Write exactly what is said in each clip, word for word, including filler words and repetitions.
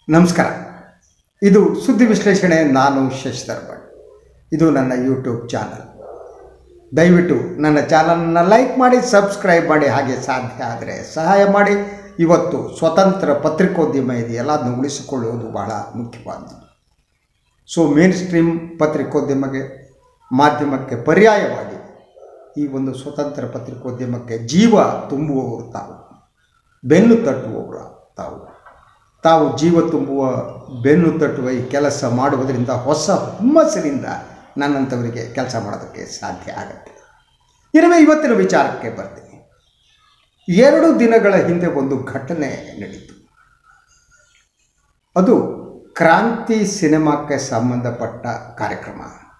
ನಮಸ್ಕಾರ. ಇದು ಸುದ್ದಿ ವಿಶ್ಲೇಷಣೆ. ನಾನು ಶಶಿಧರ್ ಭಟ್. ಇದು ನನ್ನ ಯೂಟ್ಯೂಬ್ ಚಾನಲ್. ದಯವಿಟ್ಟು ನನ್ನ ಚಾನಲನ್ನು ಲೈಕ್ ಮಾಡಿ, ಸಬ್ಸ್ಕ್ರೈಬ್ ಮಾಡಿ, ಹಾಗೆ ಸಾಧ್ಯ ಆದರೆ ಸಹಾಯ ಮಾಡಿ. ಇವತ್ತು ಸ್ವತಂತ್ರ ಪತ್ರಿಕೋದ್ಯಮ ಇದೆಯಲ್ಲ, ಅದನ್ನು ಉಳಿಸಿಕೊಳ್ಳುವುದು ಬಹಳ ಮುಖ್ಯವಾದದ್ದು. ಸೊ ಮೇನ್ ಸ್ಟ್ರೀಮ್ ಪತ್ರಿಕೋದ್ಯಮಕ್ಕೆ, ಮಾಧ್ಯಮಕ್ಕೆ ಪರ್ಯಾಯವಾಗಿ ಈ ಒಂದು ಸ್ವತಂತ್ರ ಪತ್ರಿಕೋದ್ಯಮಕ್ಕೆ ಜೀವ ತುಂಬುವವರು ತಾವು, ಬೆನ್ನು ತಟ್ಟುವವರು ತಾವು. ತಾವು ಜೀವ ತುಂಬುವ, ಬೆನ್ನು ತಟ್ಟುವ ಈ ಕೆಲಸ ಮಾಡುವುದರಿಂದ ಹೊಸ ಹುಮ್ಮಸ್ಸಿನಿಂದ ನನ್ನಂಥವರಿಗೆ ಕೆಲಸ ಮಾಡೋದಕ್ಕೆ ಸಾಧ್ಯ ಆಗುತ್ತೆ. ಇರುವೆ ಇವತ್ತಿನ ವಿಚಾರಕ್ಕೆ ಬರ್ತೀನಿ. ಎರಡು ದಿನಗಳ ಹಿಂದೆ ಒಂದು ಘಟನೆ ನಡೀತು. ಅದು ಕ್ರಾಂತಿ ಸಿನಿಮಾಕ್ಕೆ ಸಂಬಂಧಪಟ್ಟ ಕಾರ್ಯಕ್ರಮ.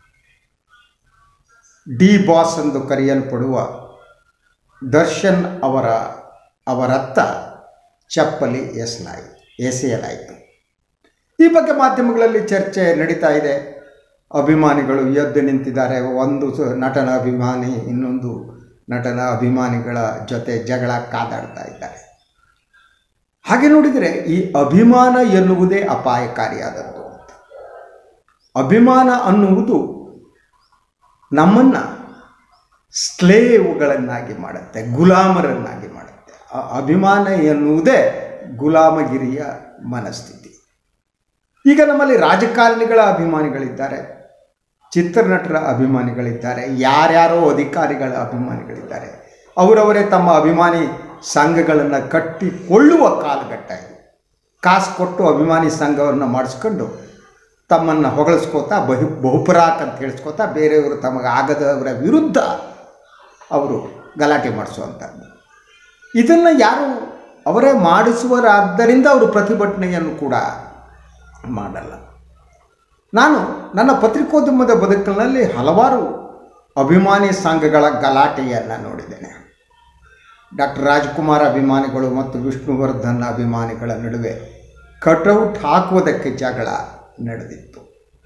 ಡಿ ಬಾಸ್ ಎಂದು ಕರೆಯಲ್ಪಡುವ ದರ್ಶನ್ ಅವರ ಅವರತ್ತ ಚಪ್ಪಲಿ ಎಸಲಾಯಿತು ಎಸೆಯಲಾಯಿತು. ಈ ಬಗ್ಗೆ ಮಾಧ್ಯಮಗಳಲ್ಲಿ ಚರ್ಚೆ ನಡೀತಾ ಇದೆ. ಅಭಿಮಾನಿಗಳು ಎದ್ದು ನಿಂತಿದ್ದಾರೆ. ಒಂದು ನಟನ ಅಭಿಮಾನಿ ಇನ್ನೊಂದು ನಟನ ಅಭಿಮಾನಿಗಳ ಜೊತೆ ಜಗಳ ಕಾದಾಡ್ತಾ ಇದ್ದಾರೆ. ಹಾಗೆ ನೋಡಿದರೆ ಈ ಅಭಿಮಾನ ಎನ್ನುವುದೇ ಅಪಾಯಕಾರಿಯಾದದ್ದು. ಅಭಿಮಾನ ಅನ್ನುವುದು ನಮ್ಮನ್ನು ಸ್ಲೇವುಗಳನ್ನಾಗಿ ಮಾಡುತ್ತೆ, ಗುಲಾಮರನ್ನಾಗಿ ಮಾಡುತ್ತೆ. ಅಭಿಮಾನ ಎನ್ನುವುದೇ ಗುಲಾಮಗಿರಿಯ ಮನಸ್ಥಿತಿ. ಈಗ ನಮ್ಮಲ್ಲಿ ರಾಜಕಾರಣಿಗಳ ಅಭಿಮಾನಿಗಳಿದ್ದಾರೆ, ಚಿತ್ರನಟರ ಅಭಿಮಾನಿಗಳಿದ್ದಾರೆ, ಯಾರ್ಯಾರೋ ಅಧಿಕಾರಿಗಳ ಅಭಿಮಾನಿಗಳಿದ್ದಾರೆ. ಅವರವರೇ ತಮ್ಮ ಅಭಿಮಾನಿ ಸಂಘಗಳನ್ನು ಕಟ್ಟಿಕೊಳ್ಳುವ ಕಾಲಘಟ್ಟ ಇದು. ಕಾಸು ಕೊಟ್ಟು ಅಭಿಮಾನಿ ಸಂಘವನ್ನು ಮಾಡಿಸ್ಕೊಂಡು ತಮ್ಮನ್ನು ಹೊಗಳಿಸ್ಕೋತಾ, ಬಹು ಬಹುಪರಾಕ್ ಅಂತ ಹೇಳಿಸ್ಕೋತಾ, ಬೇರೆಯವರು ತಮಗೆ ಆಗದವರ ವಿರುದ್ಧ ಅವರು ಗಲಾಟೆ ಮಾಡಿಸುವಂಥದ್ದು. ಇದನ್ನು ಯಾರು ಅವರೇ ಮಾಡಿಸುವರಾದ್ದರಿಂದ ಅವರು ಪ್ರತಿಭಟನೆಯನ್ನು ಕೂಡ ಮಾಡಲ್ಲ. ನಾನು ನನ್ನ ಪತ್ರಿಕೋದ್ಯಮದ ಬದುಕಿನಲ್ಲಿ ಹಲವಾರು ಅಭಿಮಾನಿ ಸಂಘಗಳ ಗಲಾಟೆಯನ್ನು ನೋಡಿದ್ದೇನೆ. ಡಾಕ್ಟರ್ ರಾಜ್ಕುಮಾರ್ ಅಭಿಮಾನಿಗಳು ಮತ್ತು ವಿಷ್ಣುವರ್ಧನ್ ಅಭಿಮಾನಿಗಳ ನಡುವೆ ಕಟೌಟ್ ಹಾಕುವುದಕ್ಕೆ ಜಗಳ ನಡೆದಿತ್ತು.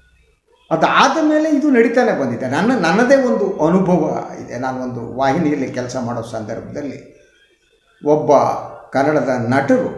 ಅದಾದ ಮೇಲೆ ಇದು ನಡೀತಾನೆ ಬಂದಿದೆ. ನನ್ನ ನನ್ನದೇ ಒಂದು ಅನುಭವ ಇದೆ. ನಾನು ಒಂದು ವಾಹಿನಿಯಲ್ಲಿ ಕೆಲಸ ಮಾಡೋ ಸಂದರ್ಭದಲ್ಲಿ ಒಬ್ಬ ಕನ್ನಡದ ನಟರು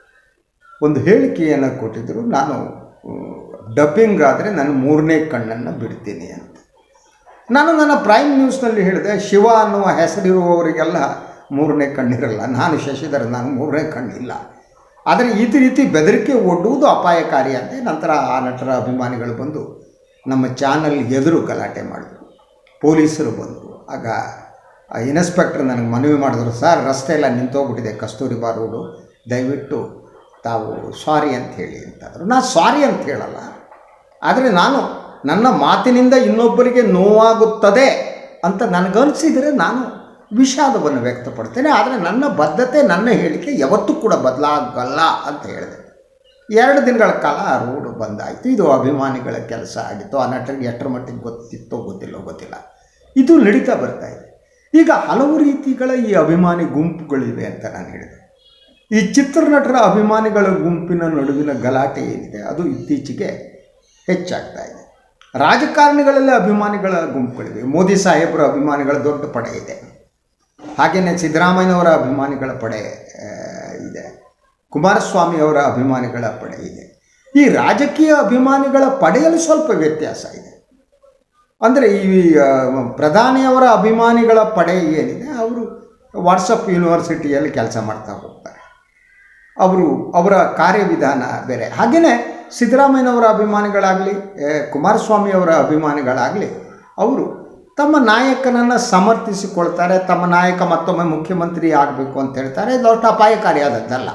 ಒಂದು ಹೇಳಿಕೆಯನ್ನು ಕೊಟ್ಟಿದ್ದರು. ನಾನು ಡಬ್ಬಿಂಗ್ ಆದರೆ ನಾನು ಮೂರನೇ ಕಣ್ಣನ್ನು ಬಿಡ್ತೀನಿ ಅಂತ. ನಾನು ನನ್ನ ಪ್ರೈಮ್ ನ್ಯೂಸ್ನಲ್ಲಿ ಹೇಳಿದೆ, ಶಿವ ಅನ್ನುವ ಹೆಸರಿರುವವರಿಗೆಲ್ಲ ಮೂರನೇ ಕಣ್ಣಿರಲ್ಲ. ನಾನು ಶಶಿಧರ್, ನಾನು ಮೂರನೇ ಕಣ್ಣಿಲ್ಲ. ಆದರೆ ಈ ರೀತಿ ಬೆದರಿಕೆ ಒಡ್ಡುವುದು ಅಪಾಯಕಾರಿ ಅಂತ ನಂತರ ಆ ನಟರ ಅಭಿಮಾನಿಗಳು ಬಂದು ನಮ್ಮ ಚಾನಲ್ ಎದುರು ಗಲಾಟೆ ಮಾಡಿದರು. ಪೊಲೀಸರು ಬಂದರು. ಆಗ ಆ ಇನ್ಸ್ಪೆಕ್ಟರ್ ನನಗೆ ಮನವಿ ಮಾಡಿದ್ರು, ಸರ್ ರಸ್ತೆ ಎಲ್ಲ ನಿಂತೋಗ್ಬಿಟ್ಟಿದೆ, ಕಸ್ತೂರಿಬಾ ರೋಡು, ದಯವಿಟ್ಟು ತಾವು ಸಾರಿ ಅಂತ ಹೇಳಿ ಅಂತಂದರು. ನಾನು ಸಾರಿ ಅಂತ ಹೇಳಲ್ಲ, ಆದರೆ ನಾನು ನನ್ನ ಮಾತಿನಿಂದ ಇನ್ನೊಬ್ಬರಿಗೆ ನೋವಾಗುತ್ತದೆ ಅಂತ ನನಗನ್ಸಿದರೆ ನಾನು ವಿಷಾದವನ್ನು ವ್ಯಕ್ತಪಡ್ತೇನೆ. ಆದರೆ ನನ್ನ ಬದ್ಧತೆ, ನನ್ನ ಹೇಳಿಕೆ ಯಾವತ್ತೂ ಕೂಡ ಬದಲಾಗಲ್ಲ ಅಂತ ಹೇಳಿದೆ. ಎರಡು ದಿನಗಳ ಕಾಲ ಆ ರೋಡು ಬಂದಾಯಿತು. ಇದು ಅಭಿಮಾನಿಗಳ ಕೆಲಸ ಆಗಿತ್ತು. ಆ ನಟರಿಗೆ ಎಷ್ಟರ ಮಟ್ಟಿಗೆ ಗೊತ್ತಿತ್ತೋ ಗೊತ್ತಿಲ್ಲೋ ಗೊತ್ತಿಲ್ಲ. ಇದು ನಡೀತಾ ಬರ್ತಾ ಇದೆ. ಈಗ ಹಲವು ರೀತಿಗಳ ಈ ಅಭಿಮಾನಿ ಗುಂಪುಗಳಿವೆ ಅಂತ ನಾನು ಹೇಳಿದೆ. ಈ ಚಿತ್ರನಟರ ಅಭಿಮಾನಿಗಳ ಗುಂಪಿನ ನಡುವಿನ ಗಲಾಟೆ ಏನಿದೆ ಅದು ಇತ್ತೀಚೆಗೆ ಹೆಚ್ಚಾಗ್ತಾ ಇದೆ. ರಾಜಕಾರಣಿಗಳಲ್ಲಿ ಅಭಿಮಾನಿಗಳ ಗುಂಪುಗಳಿವೆ. ಮೋದಿ ಸಾಹೇಬರ ಅಭಿಮಾನಿಗಳ ದೊಡ್ಡ ಪಡೆ ಇದೆ. ಹಾಗೆಯೇ ಸಿದ್ದರಾಮಯ್ಯನವರ ಅಭಿಮಾನಿಗಳ ಪಡೆ ಇದೆ. ಕುಮಾರಸ್ವಾಮಿ ಅವರ ಅಭಿಮಾನಿಗಳ ಪಡೆ ಇದೆ. ಈ ರಾಜಕೀಯ ಅಭಿಮಾನಿಗಳ ಪಡೆಯಲ್ಲಿ ಸ್ವಲ್ಪ ವ್ಯತ್ಯಾಸ ಇದೆ. ಅಂದರೆ ಈ ಪ್ರಧಾನಿಯವರ ಅಭಿಮಾನಿಗಳ ಪಡೆ ಏನಿದೆ ಅವರು ವಾಟ್ಸಪ್ ಯೂನಿವರ್ಸಿಟಿಯಲ್ಲಿ ಕೆಲಸ ಮಾಡ್ತಾ ಹೋಗ್ತಾರೆ. ಅವರು ಅವರ ಕಾರ್ಯವಿಧಾನ ಬೇರೆ. ಹಾಗೆಯೇ ಸಿದ್ದರಾಮಯ್ಯನವರ ಅಭಿಮಾನಿಗಳಾಗಲಿ, ಕುಮಾರಸ್ವಾಮಿಯವರ ಅಭಿಮಾನಿಗಳಾಗಲಿ, ಅವರು ತಮ್ಮ ನಾಯಕನನ್ನು ಸಮರ್ಥಿಸಿಕೊಳ್ತಾರೆ. ತಮ್ಮ ನಾಯಕ ಮತ್ತೊಮ್ಮೆ ಮುಖ್ಯಮಂತ್ರಿ ಆಗಬೇಕು ಅಂತ ಹೇಳ್ತಾರೆ. ಇದು ಅಷ್ಟು ಅಪಾಯಕಾರಿಯಾದದ್ದಲ್ಲ.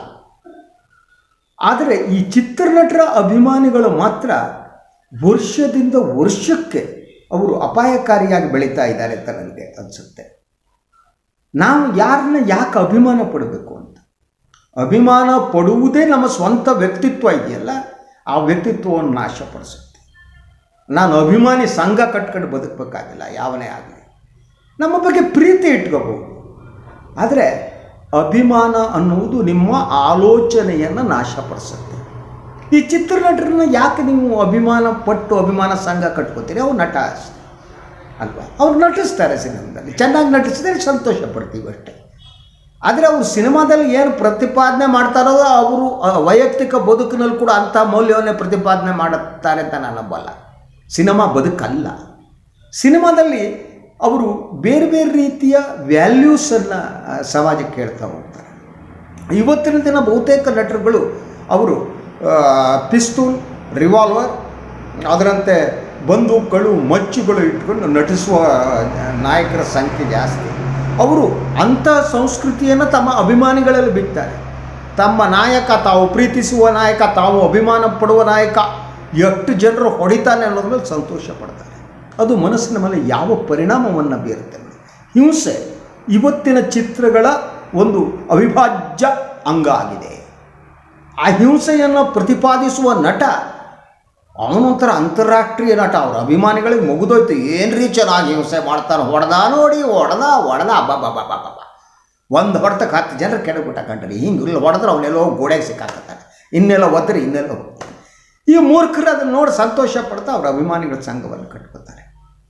ಆದರೆ ಈ ಚಿತ್ರನಟರ ಅಭಿಮಾನಿಗಳು ಮಾತ್ರ ವರ್ಷದಿಂದ ವರ್ಷಕ್ಕೆ ಅವರು ಅಪಾಯಕಾರಿಯಾಗಿ ಬೆಳೀತಾ ಇದ್ದಾರೆ ಅಂತ ನನಗೆ ಅನಿಸುತ್ತೆ. ನಾವು ಯಾರನ್ನ ಯಾಕೆ ಅಭಿಮಾನ ಪಡಬೇಕು ಅಂತ, ಅಭಿಮಾನ ಪಡುವುದೇ ನಮ್ಮ ಸ್ವಂತ ವ್ಯಕ್ತಿತ್ವ ಇದೆಯಲ್ಲ, ಆ ವ್ಯಕ್ತಿತ್ವವನ್ನು ನಾಶಪಡಿಸುತ್ತೆ. ನಾನು ಅಭಿಮಾನಿ ಸಂಘ ಕಟ್ಕೊಂಡು ಬದುಕಬೇಕಾಗಿಲ್ಲ, ಯಾವನೇ ಆಗಲಿ. ನಮ್ಮ ಬಗ್ಗೆ ಪ್ರೀತಿ ಇಟ್ಕೋಬಹುದು. ಆದರೆ ಅಭಿಮಾನ ಅನ್ನುವುದು ನಿಮ್ಮ ಆಲೋಚನೆಯನ್ನು ನಾಶಪಡಿಸುತ್ತೆ. ಈ ಚಿತ್ರನಟರನ್ನ ಯಾಕೆ ನೀವು ಅಭಿಮಾನ ಪಟ್ಟು ಅಭಿಮಾನ ಸಂಘ ಕಟ್ಕೋತೀರಿ? ಅವ್ರು ನಟ ಅಲ್ವಾ, ಅವ್ರು ನಟಿಸ್ತಾರೆ ಸಿನಿಮಾದಲ್ಲಿ, ಚೆನ್ನಾಗಿ ನಟಿಸಿದರೆ ಸಂತೋಷ ಪಡ್ತೀವಿ ಅಷ್ಟೇ. ಆದರೆ ಅವರು ಸಿನಿಮಾದಲ್ಲಿ ಏನು ಪ್ರತಿಪಾದನೆ ಮಾಡ್ತಾರೋ ಅವರು ವೈಯಕ್ತಿಕ ಬದುಕಿನಲ್ಲಿ ಕೂಡ ಅಂಥ ಮೌಲ್ಯವನ್ನೇ ಪ್ರತಿಪಾದನೆ ಮಾಡುತ್ತಾರೆ ಅಂತ ನಾನು ನಂಬಲ್ಲ. ಸಿನಿಮಾ ಬದುಕಲ್ಲ. ಸಿನಿಮಾದಲ್ಲಿ ಅವರು ಬೇರೆ ಬೇರೆ ರೀತಿಯ ವ್ಯಾಲ್ಯೂಸನ್ನು ಸಮಾಜಕ್ಕೆ ಹೇಳ್ತಾ ಹೋಗ್ತಾರೆ. ಇವತ್ತಿನ ದಿನ ಬಹುತೇಕ ನಟರುಗಳು ಅವರು ಪಿಸ್ತೂಲ್, ರಿವಾಲ್ವರ್, ಅದರಂತೆ ಬಂದೂಕುಗಳು, ಮಚ್ಚುಗಳು ಇಟ್ಕೊಂಡು ನಟಿಸುವ ನಾಯಕರ ಸಂಖ್ಯೆ ಜಾಸ್ತಿ. ಅವರು ಅಂಥ ಸಂಸ್ಕೃತಿಯನ್ನು ತಮ್ಮ ಅಭಿಮಾನಿಗಳಲ್ಲಿ ಬಿಡ್ತಾರೆ. ತಮ್ಮ ನಾಯಕ, ತಾವು ಪ್ರೀತಿಸುವ ನಾಯಕ, ತಾವು ಅಭಿಮಾನ ಪಡುವ ನಾಯಕ ಎಷ್ಟು ಜನರು ಹೊಡಿತಾನೆ ಅನ್ನೋದ್ರ ಮೇಲೆ ಸಂತೋಷ ಪಡ್ತಾರೆ. ಅದು ಮನಸ್ಸಿನ ಮೇಲೆ ಯಾವ ಪರಿಣಾಮವನ್ನು ಬೀರುತ್ತೆ? ಹಿಂಸೆ ಇವತ್ತಿನ ಚಿತ್ರಗಳ ಒಂದು ಅವಿಭಾಜ್ಯ ಅಂಗ ಆಗಿದೆ. ಆ ಹಿಂಸೆಯನ್ನು ಪ್ರತಿಪಾದಿಸುವ ನಟ ಅವನೊಂಥರ ಅಂತಾರಾಷ್ಟ್ರೀಯ ನಟ. ಅವ್ರ ಅಭಿಮಾನಿಗಳಿಗೆ ಮುಗಿದೋಯ್ತು, ಏನು ರೀ ಚೆನ್ನಾಗಿ ಹಿಂಸೆ ಮಾಡ್ತಾರೆ, ಹೊಡೆದ ನೋಡಿ ಹೊಡೆದ ಹೊಡೆದ ಅಬ್ಬಬ್ಬಬ್ಬಬ್ಬ ಒಂದು ಹೊಡೆತಕ್ಕೆ ಹತ್ತು ಜನರು ಕೆಡಬಿಟ್ಟ ಕಂಡ್ರಿ. ಹಿಂಗೆ ಇಲ್ಲ ಹೊಡೆದ್ರೆ ಅವನ್ನೆಲ್ಲೋ ಗೋಡೆಗೆ ಸಿಕ್ಕಾಕತ್ತಾರೆ, ಇನ್ನೆಲ್ಲ ಒದ್ರಿ ಇನ್ನೆಲ್ಲ ಹೋಗ್ತಾರೆ. ಈ ಮೂರ್ಖರು ಅದನ್ನು ನೋಡಿ ಸಂತೋಷ ಪಡ್ತಾ ಅವ್ರ ಅಭಿಮಾನಿಗಳ ಸಂಘವನ್ನು ಕಟ್ಕೋತಾರೆ.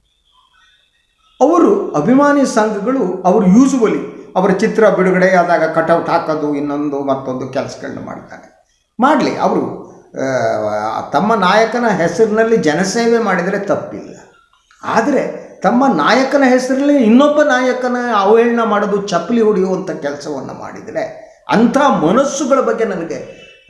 ಅವರು ಅಭಿಮಾನಿ ಸಂಘಗಳು ಅವರು ಯೂಸುವಲಿ ಅವರ ಚಿತ್ರ ಬಿಡುಗಡೆ ಆದಾಗ ಕಟೌಟ್ ಹಾಕೋದು, ಇನ್ನೊಂದು ಮತ್ತೊಂದು ಕೆಲಸಗಳನ್ನ ಮಾಡ್ತಾರೆ. ಮಾಡಲಿ, ಅವರು ತಮ್ಮ ನಾಯಕನ ಹೆಸರಿನಲ್ಲಿ ಜನಸೇವೆ ಮಾಡಿದರೆ ತಪ್ಪಿಲ್ಲ. ಆದರೆ ತಮ್ಮ ನಾಯಕನ ಹೆಸರಲ್ಲಿ ಇನ್ನೊಬ್ಬ ನಾಯಕನ ಅವಹೇಳನ ಮಾಡೋದು, ಚಪ್ಪಲಿ ಹೊಡೆಯುವಂಥ ಕೆಲಸವನ್ನು ಮಾಡಿದರೆ ಅಂಥ ಮನಸ್ಸುಗಳ ಬಗ್ಗೆ ನನಗೆ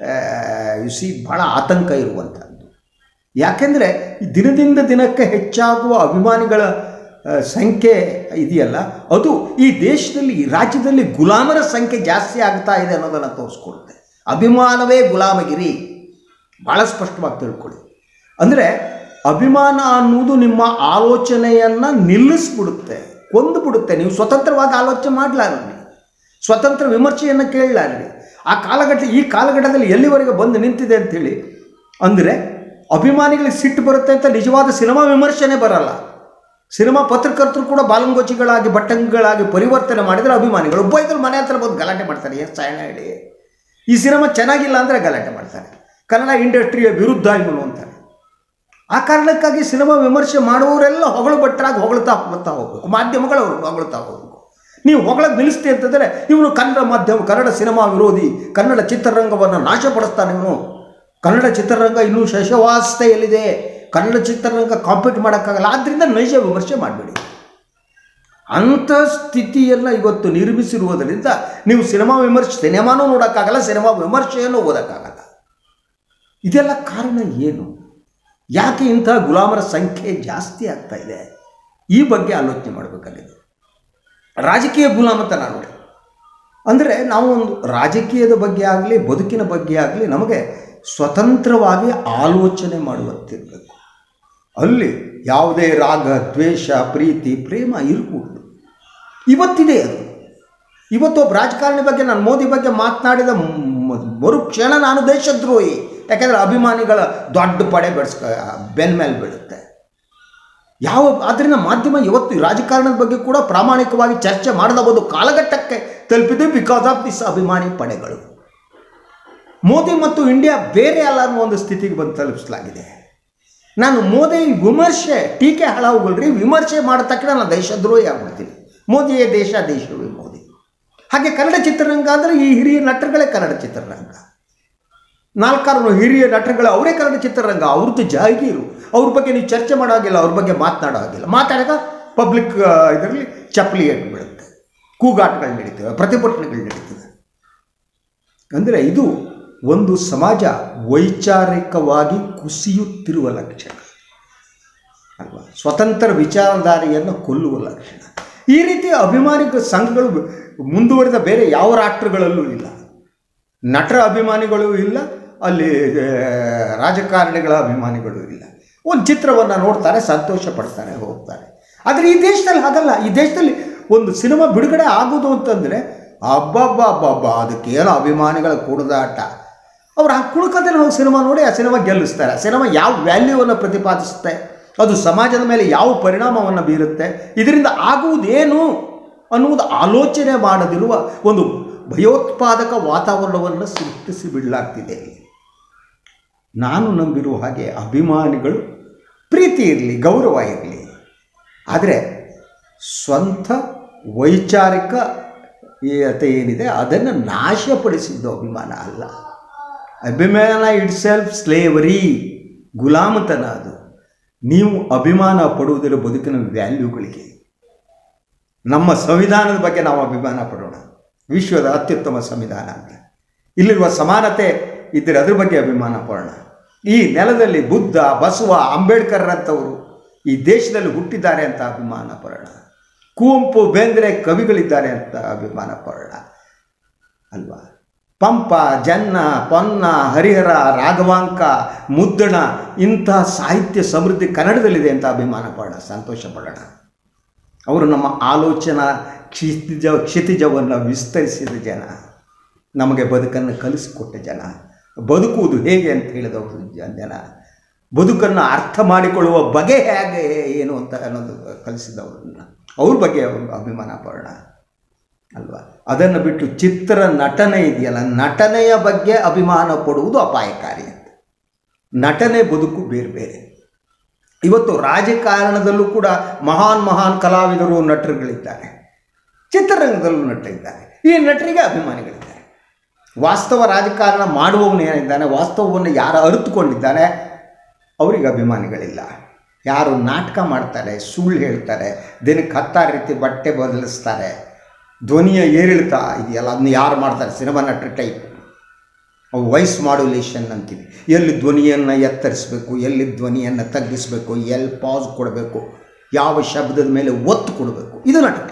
ಸಿ ಭಾಳ ಆತಂಕ ಇರುವಂಥದ್ದು. ಯಾಕೆಂದರೆ ದಿನದಿಂದ ದಿನಕ್ಕೆ ಹೆಚ್ಚಾಗುವ ಅಭಿಮಾನಿಗಳ ಸಂಖ್ಯೆ ಇದೆಯಲ್ಲ, ಅದು ಈ ದೇಶದಲ್ಲಿ, ಈ ರಾಜ್ಯದಲ್ಲಿ ಗುಲಾಮರ ಸಂಖ್ಯೆ ಜಾಸ್ತಿ ಆಗ್ತಾ ಇದೆ ಅನ್ನೋದನ್ನು ತೋರಿಸ್ಕೊಡುತ್ತೆ. ಅಭಿಮಾನವೇ ಗುಲಾಮಗಿರಿ, ಭಾಳ ಸ್ಪಷ್ಟವಾಗಿ ತಿಳ್ಕೊಳ್ಳಿ. ಅಂದರೆ ಅಭಿಮಾನ ಅನ್ನುವುದು ನಿಮ್ಮ ಆಲೋಚನೆಯನ್ನು ನಿಲ್ಲಿಸ್ಬಿಡುತ್ತೆ, ಕೊಂದುಬಿಡುತ್ತೆ. ನೀವು ಸ್ವತಂತ್ರವಾಗಿ ಆಲೋಚನೆ ಮಾಡಲಾರ್ರಿ, ಸ್ವತಂತ್ರ ವಿಮರ್ಶೆಯನ್ನು ಕೇಳಲಾರ್ರಿ. ಆ ಕಾಲಘಟ್ಟ ಈ ಕಾಲಘಟ್ಟದಲ್ಲಿ ಎಲ್ಲಿವರೆಗೆ ಬಂದು ನಿಂತಿದೆ ಅಂಥೇಳಿ ಅಂದರೆ ಅಭಿಮಾನಿಗಳಿಗೆ ಸಿಟ್ಟು ಬರುತ್ತೆ ಅಂತ ನಿಜವಾದ ಸಿನಿಮಾ ವಿಮರ್ಶೆನೇ ಬರಲ್ಲ. ಸಿನಿಮಾ ಪತ್ರಕರ್ತರು ಕೂಡ ಬಾಲಂಗೋಚಿಗಳಾಗಿ ಬಟ್ಟಂಗಿಗಳಾಗಿ ಪರಿವರ್ತನೆ ಮಾಡಿದರೆ ಅಭಿಮಾನಿಗಳು ಬೈದರು ಮನೆ ಹತ್ರ ಬಂದು ಗಲಾಟೆ ಮಾಡ್ತಾರೆ. ಎಷ್ಟು ಸಾಯಣ ಹೇಳಿ, ಈ ಸಿನಿಮಾ ಚೆನ್ನಾಗಿಲ್ಲ ಅಂದರೆ ಗಲಾಟೆ ಮಾಡ್ತಾರೆ, ಕನ್ನಡ ಇಂಡಸ್ಟ್ರಿಯ ವಿರುದ್ಧ ಇವನು ಅಂತಾರೆ. ಆ ಕಾರಣಕ್ಕಾಗಿ ಸಿನಿಮಾ ವಿಮರ್ಶೆ ಮಾಡುವವರೆಲ್ಲ ಹೊಗಳು ಭಟ್ಟರಾಗಿ ಹೊಗಳ್ತಾ ಹೊಗಳ್ತಾ ಹೋಗಬೇಕು, ಮಾಧ್ಯಮಗಳು ಅವರು ಹೊಗಳ್ತಾ ಹೋಗಬೇಕು. ನೀವು ಹೊಗಳಕ್ಕೆ ನಿಲ್ಲಿಸ್ತೀವಿ ಅಂತಂದರೆ ಇವನು ಕನ್ನಡ ಮಾಧ್ಯಮ, ಕನ್ನಡ ಸಿನಿಮಾ ವಿರೋಧಿ, ಕನ್ನಡ ಚಿತ್ರರಂಗವನ್ನು ನಾಶಪಡಿಸ್ತಾನೆ ಇವನು, ಕನ್ನಡ ಚಿತ್ರರಂಗ ಇನ್ನೂ ಶಶವಾಸ್ತೆಯಲ್ಲಿದೆ, ಕನ್ನಡ ಚಿತ್ರರಂಗ ಕಾಂಪೀಟ್ ಮಾಡೋಕ್ಕಾಗಲ್ಲ, ಆದ್ದರಿಂದ ನೈಜ ವಿಮರ್ಶೆ ಮಾಡಬೇಡಿ. ಅಂಥ ಸ್ಥಿತಿಯನ್ನು ಇವತ್ತು ನಿರ್ಮಿಸಿರುವುದರಿಂದ ನೀವು ಸಿನಿಮಾ ವಿಮರ್ಶೆ ಸಿನಿಮಾನೂ ನೋಡೋಕ್ಕಾಗಲ್ಲ, ಸಿನಿಮಾ ವಿಮರ್ಶೆಯನ್ನು ಓದೋಕ್ಕಾಗಲ್ಲ. ಇದೆಲ್ಲ ಕಾರಣ ಏನು? ಯಾಕೆ ಇಂಥ ಗುಲಾಮರ ಸಂಖ್ಯೆ ಜಾಸ್ತಿ ಆಗ್ತಾ ಇದೆ? ಈ ಬಗ್ಗೆ ಆಲೋಚನೆ ಮಾಡಬೇಕಾಗಿದೆ. ರಾಜಕೀಯ ಗುಲಾಮತನ ನೋಡಿ, ಅಂದರೆ ನಾವು ಒಂದು ರಾಜಕೀಯದ ಬಗ್ಗೆ ಆಗಲಿ ಬದುಕಿನ ಬಗ್ಗೆ ಆಗಲಿ ನಮಗೆ ಸ್ವತಂತ್ರವಾಗಿ ಆಲೋಚನೆ ಮಾಡುವಂತಿರಬೇಕು. ಅಲ್ಲಿ ಯಾವುದೇ ರಾಗ, ದ್ವೇಷ, ಪ್ರೀತಿ, ಪ್ರೇಮ ಇರಕೂಡದು. ಇವತ್ತಿದೆ ಅದು. ಇವತ್ತೊಬ್ಬ ರಾಜಕಾರಣಿ ಬಗ್ಗೆ, ನಾನು ಮೋದಿ ಬಗ್ಗೆ ಮಾತನಾಡಿದ ಮರುಕ್ಷಣ ನಾನು ದೇಶದ್ರೋಹಿ, ಯಾಕೆಂದರೆ ಅಭಿಮಾನಿಗಳ ದೊಡ್ಡ ಪಡೆ ಬೆಳೆಸ್ಕ ಬೆನ್ನ ಮೇಲೆ ಬೀಳುತ್ತೆ. ಯಾವ ಆದ್ದರಿಂದ ಮಾಧ್ಯಮ ಇವತ್ತು ರಾಜಕಾರಣದ ಬಗ್ಗೆ ಕೂಡ ಪ್ರಾಮಾಣಿಕವಾಗಿ ಚರ್ಚೆ ಮಾಡದ ಒಂದು ಕಾಲಘಟ್ಟಕ್ಕೆ ತಲುಪಿದೆ ಬಿಕಾಸ್ ಆಫ್ ದಿಸ್ ಅಭಿಮಾನಿ ಪಡೆಗಳು. ಮೋದಿ ಮತ್ತು ಇಂಡಿಯಾ ಬೇರೆ ಅಲ್ಲ ಅನ್ನೋ ಒಂದು ಸ್ಥಿತಿಗೆ ಬಂದು ತಲುಪಿಸಲಾಗಿದೆ. ನಾನು ಮೋದಿ ವಿಮರ್ಶೆ ಟೀಕೆ ಹಳವುಗಳ್ರಿ, ವಿಮರ್ಶೆ ಮಾಡಿದ ತಕ್ಷಣ ನಾನು ದೇಶದ್ರೋಹಿ ಆಗ್ಬಿಡ್ತೀನಿ. ಮೋದಿಯೇ ದೇಶ, ದೇಶವೇ ಮೋದಿ. ಹಾಗೆ ಕನ್ನಡ ಚಿತ್ರರಂಗ ಅಂದರೆ ಈ ಹಿರಿಯ ನಟರುಗಳೇ ಕನ್ನಡ ಚಿತ್ರರಂಗ. ನಾಲ್ಕಾರು ಹಿರಿಯ ನಟರುಗಳು ಅವರೇ ಕನ್ನಡ ಚಿತ್ರರಂಗ, ಅವ್ರದ್ದು ಜಾಗೀರು. ಅವ್ರ ಬಗ್ಗೆ ನೀವು ಚರ್ಚೆ ಮಾಡೋ ಹಾಗಿಲ್ಲ, ಅವ್ರ ಬಗ್ಗೆ ಮಾತನಾಡೋ ಹಾಗಿಲ್ಲ. ಮಾತಾಡಿದಾಗ ಪಬ್ಲಿಕ್ ಇದರಲ್ಲಿ ಚಪ್ಪಲಿ ಏಟು ಬೀಳುತ್ತೆ, ಕೂಗಾಟಗಳು ನಡೀತವೆ, ಪ್ರತಿಭಟನೆಗಳು ನಡೀತವೆ. ಅಂದರೆ ಇದು ಒಂದು ಸಮಾಜ ವೈಚಾರಿಕವಾಗಿ ಕುಸಿಯುತ್ತಿರುವ ಲಕ್ಷಣ ಅಲ್ವಾ? ಸ್ವತಂತ್ರ ವಿಚಾರಧಾರೆಯನ್ನು ಕೊಲ್ಲುವ ಲಕ್ಷಣ. ಈ ರೀತಿಯ ಅಭಿಮಾನಿ ಸಂಘಗಳು ಮುಂದುವರಿದ ಬೇರೆ ಯಾವ ರಾಷ್ಟ್ರಗಳಲ್ಲೂ ಇಲ್ಲ. ನಟರ ಅಭಿಮಾನಿಗಳು ಇಲ್ಲ, ಅಲ್ಲಿ ರಾಜಕಾರಣಿಗಳ ಅಭಿಮಾನಿಗಳು ಇಲ್ಲ. ಒಂದು ಚಿತ್ರವನ್ನು ನೋಡ್ತಾರೆ, ಸಂತೋಷ ಪಡ್ತಾರೆ, ಹೋಗ್ತಾರೆ. ಆದರೆ ಈ ದೇಶದಲ್ಲಿ ಹಾಗಲ್ಲ. ಈ ದೇಶದಲ್ಲಿ ಒಂದು ಸಿನಿಮಾ ಬಿಡುಗಡೆ ಆಗೋದು ಅಂತಂದರೆ ಅಬ್ಬಬ್ಬ ಅಬ್ಬಬ್ಬ ಅದಕ್ಕೇನೋ ಅಭಿಮಾನಿಗಳ ಕುಣಿದಾಟ. ಅವ್ರು ಆ ಕುಣಿಕದಲ್ಲಿ ಹೋಗಿ ಸಿನಿಮಾ ನೋಡಿ ಆ ಸಿನಿಮಾ ಗೆಲ್ಲಿಸ್ತಾರೆ. ಆ ಸಿನಿಮಾ ಯಾವ ವ್ಯಾಲ್ಯೂವನ್ನು ಪ್ರತಿಪಾದಿಸುತ್ತೆ, ಅದು ಸಮಾಜದ ಮೇಲೆ ಯಾವ ಪರಿಣಾಮವನ್ನು ಬೀರುತ್ತೆ, ಇದರಿಂದ ಆಗುವುದೇನು ಅನ್ನುವುದು ಆಲೋಚನೆ ಮಾಡದಿರುವ ಒಂದು ಭಯೋತ್ಪಾದಕ ವಾತಾವರಣವನ್ನು ಸೃಷ್ಟಿಸಿ ಬಿಡಲಾಗ್ತಿದೆ. ನಾನು ನಂಬಿರುವ ಹಾಗೆ ಅಭಿಮಾನಿಗಳು ಪ್ರೀತಿ ಇರಲಿ, ಗೌರವ ಇರಲಿ, ಆದರೆ ಸ್ವಂತ ವೈಚಾರಿಕ ಈಯತೆ ಏನಿದೆ ಅದನ್ನು ನಾಶಪಡಿಸಿದ್ದು ಅಭಿಮಾನ ಅಲ್ಲ. ಅಭಿಮಾನ ಇಟ್ ಸೆಲ್ಫ್ ಸ್ಲೇವರಿ, ಗುಲಾಮತನ ಅದು. ನೀವು ಅಭಿಮಾನ ಪಡುವುದರ ಬದುಕಿನ ವ್ಯಾಲ್ಯೂಗಳಿಗೆ. ನಮ್ಮ ಸಂವಿಧಾನದ ಬಗ್ಗೆ ನಾವು ಅಭಿಮಾನ ಪಡೋಣ, ವಿಶ್ವದ ಅತ್ಯುತ್ತಮ ಸಂವಿಧಾನ ಅಂತ. ಇಲ್ಲಿರುವ ಸಮಾನತೆ ಇದ್ದರೆ ಅದ್ರ ಬಗ್ಗೆ ಅಭಿಮಾನ ಪಡೋಣ. ಈ ನೆಲದಲ್ಲಿ ಬುದ್ಧ, ಬಸವ, ಅಂಬೇಡ್ಕರ್ರಂಥವರು ಈ ದೇಶದಲ್ಲಿ ಹುಟ್ಟಿದ್ದಾರೆ ಅಂತ ಅಭಿಮಾನ ಪಡೋಣ. ಕುವೆಂಪು, ಬೇಂದ್ರೆ ಕವಿಗಳಿದ್ದಾರೆ ಅಂತ ಅಭಿಮಾನ ಪಡೋಣ ಅಲ್ವಾ. ಪಂಪ, ಜನ್ನ, ಪೊನ್ನ, ಹರಿಹರ, ರಾಘವಾಂಕ, ಮುದ್ದಣ ಇಂಥ ಸಾಹಿತ್ಯ ಸಮೃದ್ಧಿ ಕನ್ನಡದಲ್ಲಿದೆ ಅಂತ ಅಭಿಮಾನ ಪಡೋಣ, ಸಂತೋಷ ಪಡೋಣ. ಅವರು ನಮ್ಮ ಆಲೋಚನಾ ಕ್ಷಿತಿಜ ಕ್ಷಿತಿಜವನ್ನು ವಿಸ್ತರಿಸಿದ ಜನ, ನಮಗೆ ಬದುಕನ್ನು ಕಲಿಸಿಕೊಟ್ಟ ಜನ, ಬದುಕುವುದು ಹೇಗೆ ಅಂತ ಹೇಳಿದವರು ಜನ, ಬದುಕನ್ನು ಅರ್ಥ ಮಾಡಿಕೊಳ್ಳುವ ಬಗೆ ಹೇಗೆ ಏನು ಅಂತ ಅನ್ನೋದು ಕಲಿಸಿದವ್ರನ್ನ, ಅವ್ರ ಬಗ್ಗೆ ಅಭಿಮಾನ ಪಡೋಣ ಅಲ್ವಾ. ಅದನ್ನು ಬಿಟ್ಟು ಚಿತ್ರ ನಟನೆ ಇದೆಯಲ್ಲ, ನಟನೆಯ ಬಗ್ಗೆ ಅಭಿಮಾನ ಪಡುವುದು ಅಪಾಯಕಾರಿ ಅಂತ. ನಟನೆ ಬದುಕು ಬೇರೆ ಬೇರೆ. ಇವತ್ತು ರಾಜಕಾರಣದಲ್ಲೂ ಕೂಡ ಮಹಾನ್ ಮಹಾನ್ ಕಲಾವಿದರು, ನಟರುಗಳಿದ್ದಾರೆ, ಚಿತ್ರರಂಗದಲ್ಲೂ ನಟರಿದ್ದಾರೆ. ಈ ನಟರಿಗೆ ಅಭಿಮಾನಿಗಳಿದ್ದಾರೆ. ವಾಸ್ತವ ರಾಜಕಾರಣ ಮಾಡುವವನು ಏನಿದ್ದಾನೆ, ವಾಸ್ತವವನ್ನು ಯಾರು ಅರಿತುಕೊಂಡಿದ್ದಾನೆ ಅವರಿಗೆ ಅಭಿಮಾನಿಗಳಿಲ್ಲ. ಯಾರು ನಾಟಕ ಮಾಡ್ತಾರೆ, ಸುಳ್ಳು ಹೇಳ್ತಾರೆ, ದಿನಕ್ಕೆ ಹತ್ತಾರು ರೀತಿ ಬಟ್ಟೆ ಬದಲಿಸ್ತಾರೆ, ಧ್ವನಿಯ ಏರಿಳಿತ ಇದೆಯಲ್ಲ ಅದನ್ನ ಯಾರು ಮಾಡ್ತಾರೆ, ಸಿನಿಮಾ ನಟರ ಟೈಪ್. ಅವು ವಾಯ್ಸ್ ಮಾಡ್ಯುಲೇಷನ್ ಅಂತೀವಿ. ಎಲ್ಲಿ ಧ್ವನಿಯನ್ನು ಎತ್ತರಿಸಬೇಕು, ಎಲ್ಲಿ ಧ್ವನಿಯನ್ನು ತಗ್ಗಿಸಬೇಕು, ಎಲ್ಲಿ ಪಾಸ್ ಕೊಡಬೇಕು, ಯಾವ ಶಬ್ದದ ಮೇಲೆ ಒತ್ತು ಕೊಡಬೇಕು, ಇದು ನಟನೆ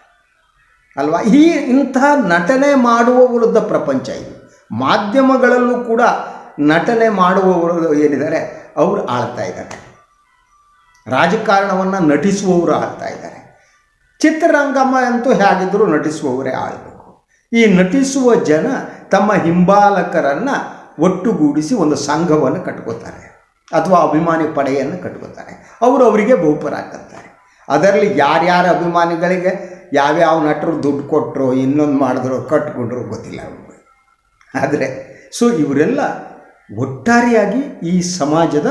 ಅಲ್ವಾ. ಈ ಇಂಥ ನಟನೆ ಮಾಡುವವರದ ಪ್ರಪಂಚ ಇದು. ಮಾಧ್ಯಮಗಳಲ್ಲೂ ಕೂಡ ನಟನೆ ಮಾಡುವವರು ಏನಿದ್ದಾರೆ ಅವರು ಆಳ್ತಾ ಇದ್ದಾರೆ. ರಾಜಕಾರಣವನ್ನು ನಟಿಸುವವರು ಆಳ್ತಾ ಇದ್ದಾರೆ. ಚಿತ್ರರಂಗಮ ಅಂತೂ ಹೇಗಿದ್ದರೂ ನಟಿಸುವವರೇ ಆಳಬೇಕು. ಈ ನಟಿಸುವ ಜನ ತಮ್ಮ ಹಿಂಬಾಲಕರನ್ನು ಒಟ್ಟುಗೂಡಿಸಿ ಒಂದು ಸಂಘವನ್ನು ಕಟ್ಕೋತಾರೆ ಅಥವಾ ಅಭಿಮಾನಿ ಪಡೆಯನ್ನು ಕಟ್ಕೋತಾರೆ. ಅವರು ಅವರಿಗೆ ಬಹುಪರಾಕತ್ತಾರೆ. ಅದರಲ್ಲಿ ಯಾರ್ಯಾರ ಅಭಿಮಾನಿಗಳಿಗೆ ಯಾವ್ಯಾವ ನಟರು ದುಡ್ಡು ಕೊಟ್ಟರು, ಇನ್ನೊಂದು ಮಾಡಿದ್ರು, ಕಟ್ಕೊಂಡ್ರು ಗೊತ್ತಿಲ್ಲ ಅವ್ರಿಗೆ. ಆದರೆ ಸೊ ಇವರೆಲ್ಲ ಒಟ್ಟಾರೆಯಾಗಿ ಈ ಸಮಾಜದ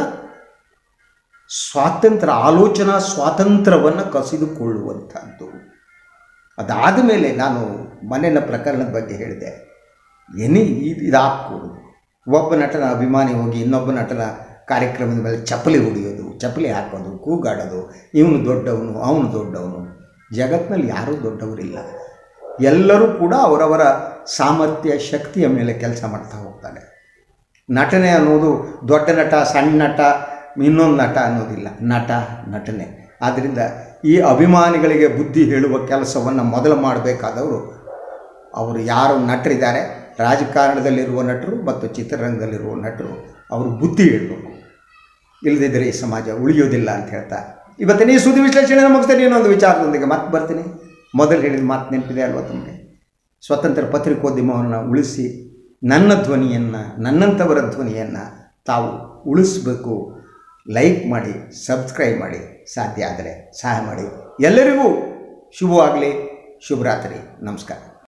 ಸ್ವಾತಂತ್ರ್ಯ, ಆಲೋಚನಾ ಸ್ವಾತಂತ್ರ್ಯವನ್ನು ಕಸಿದುಕೊಳ್ಳುವಂಥದ್ದು. ಅದಾದ ಮೇಲೆ ನಾನು ಮನೆಯ ಪ್ರಕರಣದ ಬಗ್ಗೆ ಹೇಳಿದೆ. ಏನೇ ಇದು ಹಾಕ್ಕೊಡೋದು, ಒಬ್ಬ ನಟನ ಅಭಿಮಾನಿ ಹೋಗಿ ಇನ್ನೊಬ್ಬ ನಟನ ಕಾರ್ಯಕ್ರಮದ ಮೇಲೆ ಚಪ್ಪಲಿ ಹೊಡೆಯೋದು, ಚಪ್ಪಲಿ ಹಾಕೋದು, ಕೂಗಾಡೋದು, ಇವನು ದೊಡ್ಡವನು ಅವನು ದೊಡ್ಡವನು. ಜಗತ್ತಿನಲ್ಲಿ ಯಾರೂ ದೊಡ್ಡವರಿಲ್ಲ. ಎಲ್ಲರೂ ಕೂಡ ಅವರವರ ಸಾಮರ್ಥ್ಯ ಶಕ್ತಿಯ ಮೇಲೆ ಕೆಲಸ ಮಾಡ್ತಾ ಹೋಗ್ತಾರೆ. ನಟನೆ ಅನ್ನೋದು ದೊಡ್ಡ ನಟ, ಸಣ್ಣ ನಟ, ಇನ್ನೊಂದು ನಟ ಅನ್ನೋದಿಲ್ಲ. ನಟ ನಟನೆ. ಆದ್ದರಿಂದ ಈ ಅಭಿಮಾನಿಗಳಿಗೆ ಬುದ್ಧಿ ಹೇಳುವ ಕೆಲಸವನ್ನು ಮೊದಲು ಮಾಡಬೇಕಾದವರು ಅವರು ಯಾರು ನಟರಿದ್ದಾರೆ, ರಾಜಕಾರಣದಲ್ಲಿರುವ ನಟರು ಮತ್ತು ಚಿತ್ರರಂಗದಲ್ಲಿರುವ ನಟರು, ಅವರು ಬುದ್ಧಿ ಹೇಳಬೇಕು. ಇಲ್ಲದಿದ್ದರೆ ಈ ಸಮಾಜ ಉಳಿಯೋದಿಲ್ಲ ಅಂತ ಹೇಳ್ತಾ ಇವತ್ತಿನ ಈ ಸುದ್ದಿ ವಿಶ್ಲೇಷಣೆ ಮುಗಿಸ್ತೇನೆ. ಇನ್ನೊಂದು ವಿಚಾರದೊಂದಿಗೆ ಮತ್ತೆ ಬರ್ತೀನಿ. ಮೊದಲು ಹೇಳಿದ ಮಾತು ನೆನಪಿದೆ ಅಲ್ವ ತಮಗೆ? ಸ್ವತಂತ್ರ ಪತ್ರಿಕೋದ್ಯಮವನ್ನು ಉಳಿಸಿ ನನ್ನ ಧ್ವನಿಯನ್ನು, ನನ್ನಂಥವರ ಧ್ವನಿಯನ್ನು ತಾವು ಉಳಿಸಬೇಕು. ಲೈಕ್ ಮಾಡಿ, ಸಬ್ಸ್ಕ್ರೈಬ್ ಮಾಡಿ, ಸಾಧ್ಯ ಆದರೆ ಸಹಾಯ ಮಾಡಿ. ಎಲ್ಲರಿಗೂ ಶುಭವಾಗಲಿ. ಶುಭರಾತ್ರಿ. ನಮಸ್ಕಾರ.